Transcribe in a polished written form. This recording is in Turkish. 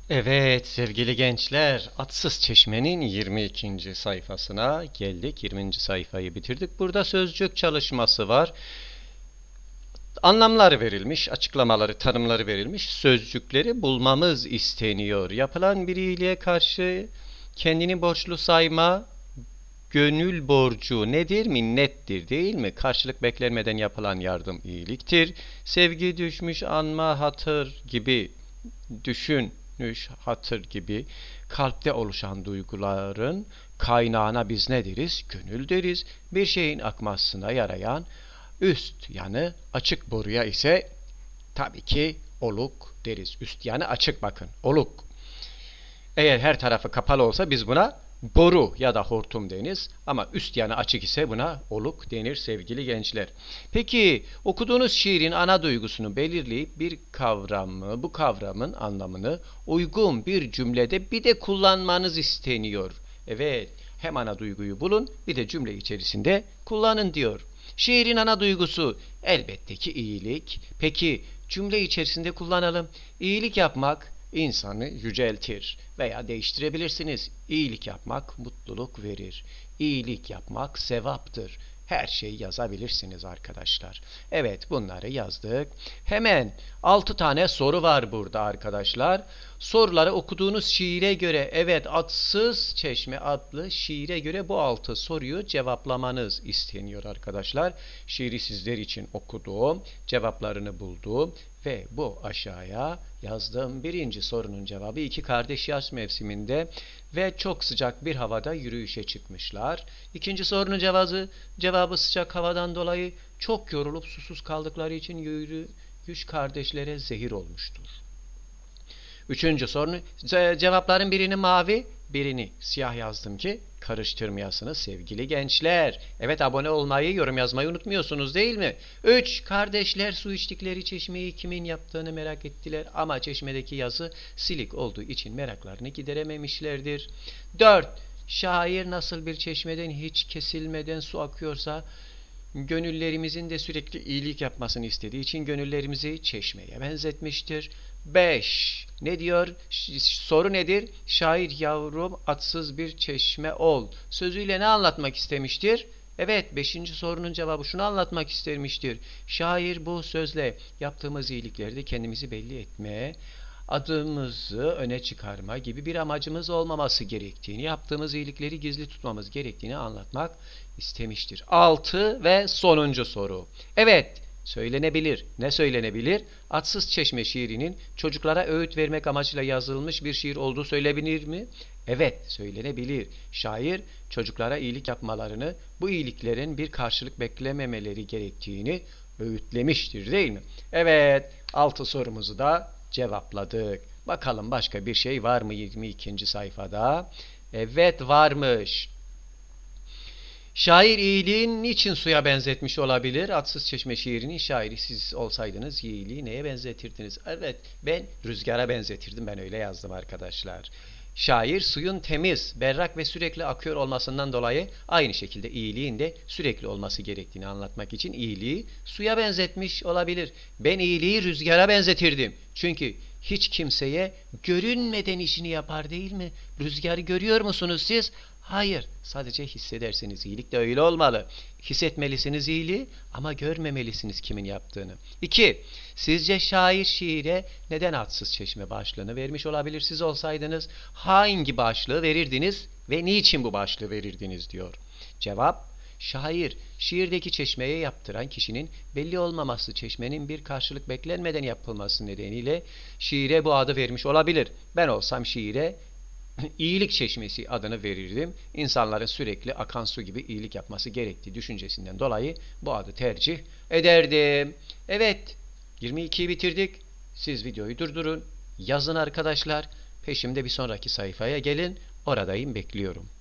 Evet sevgili gençler, Atsız Çeşme'nin 22. sayfasına geldik. 20. sayfayı bitirdik. Burada sözcük çalışması var. Anlamlar verilmiş, açıklamaları, tanımları verilmiş. Sözcükleri bulmamız isteniyor. Yapılan bir iyiliğe karşı kendini borçlu sayma, gönül borcu nedir? Minnettir değil mi? Karşılık beklenmeden yapılan yardım iyiliktir. Sevgi, düşmüş, anma, hatır gibi düşünüş, hatır gibi kalpte oluşan duyguların kaynağına biz ne deriz? Gönül deriz. Bir şeyin akmasına yarayan üst yanı açık boruya ise tabii ki oluk deriz. Üst yanı açık, bakın, oluk. Eğer her tarafı kapalı olsa biz buna boru ya da hortum deniz, ama üst yanı açık ise buna oluk denir sevgili gençler. Peki okuduğunuz şiirin ana duygusunu belirleyip bir kavramı, bu kavramın anlamını uygun bir cümlede bir de kullanmanız isteniyor. Evet, hem ana duyguyu bulun bir de cümle içerisinde kullanın diyor. Şiirin ana duygusu elbette ki iyilik. Peki cümle içerisinde kullanalım. İyilik yapmak insanı yüceltir veya değiştirebilirsiniz. İyilik yapmak mutluluk verir. İyilik yapmak sevaptır. Her şeyi yazabilirsiniz arkadaşlar. Evet, bunları yazdık. Hemen 6 tane soru var burada arkadaşlar. Soruları okuduğunuz şiire göre, evet, Atsız Çeşme adlı şiire göre bu 6 soruyu cevaplamanız isteniyor arkadaşlar. Şiiri sizler için okuduğum, cevaplarını bulduğum ve bu aşağıya yazdığım birinci sorunun cevabı: iki kardeş yaz mevsiminde ve çok sıcak bir havada yürüyüşe çıkmışlar. İkinci sorunun cevabı sıcak havadan dolayı çok yorulup susuz kaldıkları için yürüyüş kardeşlere zehir olmuştur. Üçüncü sorunun cevapların birini mavi, birini siyah yazdım ki karıştırmayasınız sevgili gençler. Evet, abone olmayı, yorum yazmayı unutmuyorsunuz değil mi? 3. Kardeşler su içtikleri çeşmeyi kimin yaptığını merak ettiler ama çeşmedeki yazı silik olduğu için meraklarını giderememişlerdir. 4. Şair nasıl bir çeşmeden hiç kesilmeden su akıyorsa gönüllerimizin de sürekli iyilik yapmasını istediği için gönüllerimizi çeşmeye benzetmiştir. 5. Ne diyor? Soru nedir? Şair yavrum atsız bir çeşme ol sözüyle ne anlatmak istemiştir? Evet, 5. sorunun cevabı şunu anlatmak istemiştir. Şair bu sözle yaptığımız iyilikleri de kendimizi belli etmeye, adımızı öne çıkarma gibi bir amacımız olmaması gerektiğini, yaptığımız iyilikleri gizli tutmamız gerektiğini anlatmak istemiştir. 6 ve sonuncu soru. Evet, söylenebilir. Ne söylenebilir? Atsız Çeşme şiirinin çocuklara öğüt vermek amacıyla yazılmış bir şiir olduğu söylenebilir mi? Evet, söylenebilir. Şair çocuklara iyilik yapmalarını, bu iyiliklerin bir karşılık beklememeleri gerektiğini öğütlemiştir değil mi? Evet, 6 sorumuzu da cevapladık. Bakalım başka bir şey var mı 22. sayfada? Evet, varmış. Şair iyiliğin niçin suya benzetmiş olabilir? Atsız Çeşme şiirinin şairi siz olsaydınız iyiliği neye benzetirdiniz? Evet, ben rüzgara benzetirdim, ben öyle yazdım arkadaşlar. Şair suyun temiz, berrak ve sürekli akıyor olmasından dolayı aynı şekilde iyiliğin de sürekli olması gerektiğini anlatmak için iyiliği suya benzetmiş olabilir. Ben iyiliği rüzgara benzetirdim. Çünkü hiç kimseye görünmeden işini yapar değil mi? Rüzgarı görüyor musunuz siz? Hayır, sadece hissedersiniz. İyilik de öyle olmalı. Hissetmelisiniz iyiliği ama görmemelisiniz kimin yaptığını. 2. Sizce şair şiire neden Atsız Çeşme başlığını vermiş olabilir? Siz olsaydınız hangi başlığı verirdiniz ve niçin bu başlığı verirdiniz diyor. Cevap: şair şiirdeki çeşmeye yaptıran kişinin belli olmaması, çeşmenin bir karşılık beklenmeden yapılması nedeniyle şiire bu adı vermiş olabilir. Ben olsam şiire İyilik Çeşmesi adını verirdim. İnsanların sürekli akan su gibi iyilik yapması gerektiği düşüncesinden dolayı bu adı tercih ederdim. Evet, 22'yi bitirdik. Siz videoyu durdurun, yazın arkadaşlar. Peşimde bir sonraki sayfaya gelin. Oradayım, bekliyorum.